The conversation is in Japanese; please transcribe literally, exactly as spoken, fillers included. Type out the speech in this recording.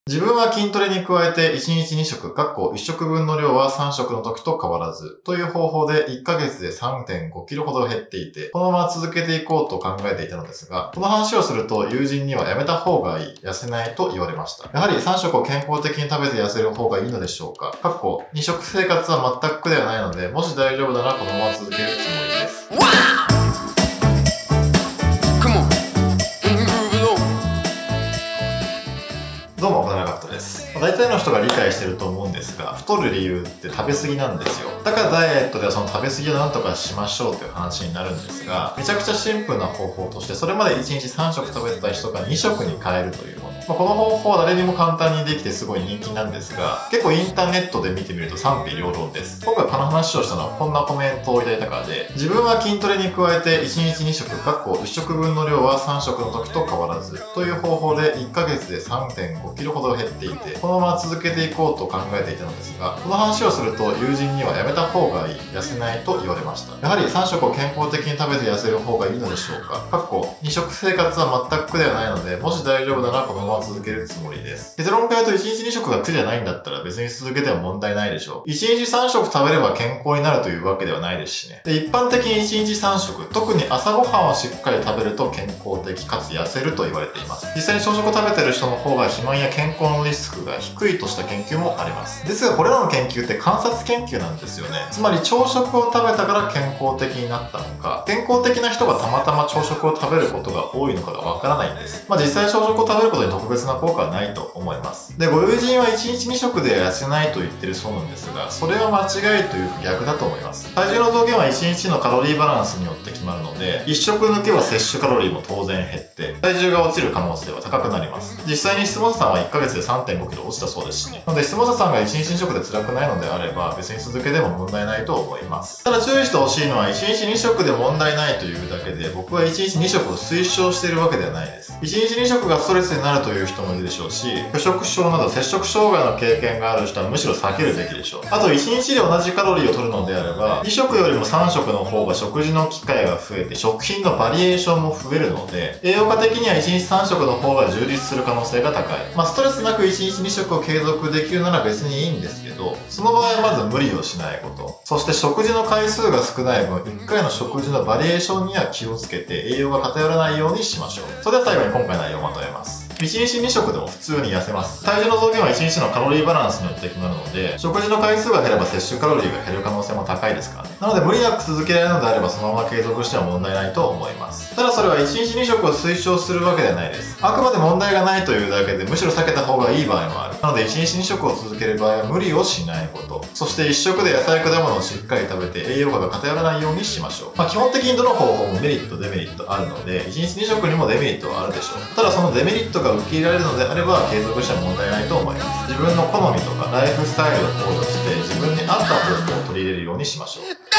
自分は筋トレに加えていちにちに食、かっこいっしょくぶんの量はさん食の時と変わらず、という方法でいっかげつで さんてんごキロほど減っていて、このまま続けていこうと考えていたのですが、この話をすると友人にはやめた方がいい、痩せないと言われました。やはりさん食を健康的に食べて痩せる方がいいのでしょうか。かっこに食生活は全く苦ではないので、もし大丈夫ならこのまま続けるつもりです。どうも、危なかったです。大体の人が理解してると思うんですが、太る理由って食べ過ぎなんですよ。だからダイエットではその食べ過ぎをなんとかしましょうという話になるんですが、めちゃくちゃシンプルな方法として、それまでいちにちさん食食べてた人がに食に変えるというもの。まあ、この方法は誰にも簡単にできてすごい人気なんですが、結構インターネットで見てみると賛否両論です。今回この話をしたのはこんなコメントをいただいたからで、自分は筋トレに加えていちにちに食、かっこいっ食分の量はさん食の時と変わらず、という方法でいっかげつで さんてんごキロほど減っていて、このまま続けていこうと考えていたのですが、この話をすると友人にはやめた方がいい、痩せないと言われました。やはりさん食を健康的に食べて痩せる方がいいのでしょうか。かっこに食生活は全く苦ではないので、もし大丈夫ならこのまま続けるつもりです。結論から言うといちにちに食が苦じゃないんだったら別に続けても問題ないでしょう。いちにちさん食食べれば健康になるというわけではないですしね。で、一般的にいちにちさん食、特に朝ごはんをしっかり食べると健康的かつ痩せると言われています。実際に朝食を食べてる人の方が肥満や健康のリスクが低いとした研究もあります。ですがこれらの研究って観察研究なんですよね。つまり朝食を食べたから健康的になったのか、健康的な人がたまたま朝食を食べることが多いのかがわからないんです。まあ実際朝食を食べることに特別な効果はないと思います。で、ご友人はいちにちに食で痩せないと言ってるそうなんですが、それは間違いというか逆だと思います。体重の増減はいちにちのカロリーバランスによって決まるので、いっ食抜けば摂取カロリーも当然減って、体重が落ちる可能性は高くなります。実際に質問者さんはいっかげつで さんてんごキロ落ちたそうですしね。なので質問者さんがいちにちに食で辛くないのであれば、別に続けても問題ないと思います。ただ注意してほしいのは、いちにちに食で問題ないというだけで、僕はいちにちに食を推奨しているわけではないです。いちにちに食がストレスになるという人もいるでしょうし、拒食症など摂食障害の経験がある人はむしろ避けるべきでしょう。あといちにちで同じカロリーを取るのであれば、に食よりもさん食の方が食事の機会が増えて、食品のバリエーションも増えるので、栄養価的にはいちにちさん食の方が充実する可能性が高い。まあストレスなくいちにちに食を継続できるなら別にいいんですけど、その場合はまず無理をしないこと。そして食事の回数が少ない分、いっかいの食事のバリエーションには気をつけて栄養が偏らないようにしましょう。それでは最後に今回の内容をまとめます。いちにちに食でも普通に痩せます。体重の増減はいちにちのカロリーバランスによって決まるので、食事の回数が減れば摂取カロリーが減る可能性も高いですからね。なので無理なく続けられるのであればそのまま継続しては問題ないと思います。ただそれはいちにちに食を推奨するわけではないです。あくまで問題がないというだけでむしろ避けた方がいい場合もある。なのでいちにちに食を続ける場合は無理をしないこと。そしていっ食で野菜果物をしっかり食べて栄養価が偏らないようにしましょう。まあ基本的にどの方法もメリットデメリットあるので、いちにちに食にもデメリットはあるでしょう。ただそのデメリットが受け入れられるのであれば継続しても問題ないと思います。自分の好みとかライフスタイルを考慮して自分に合った方法を取り入れるようにしましょう。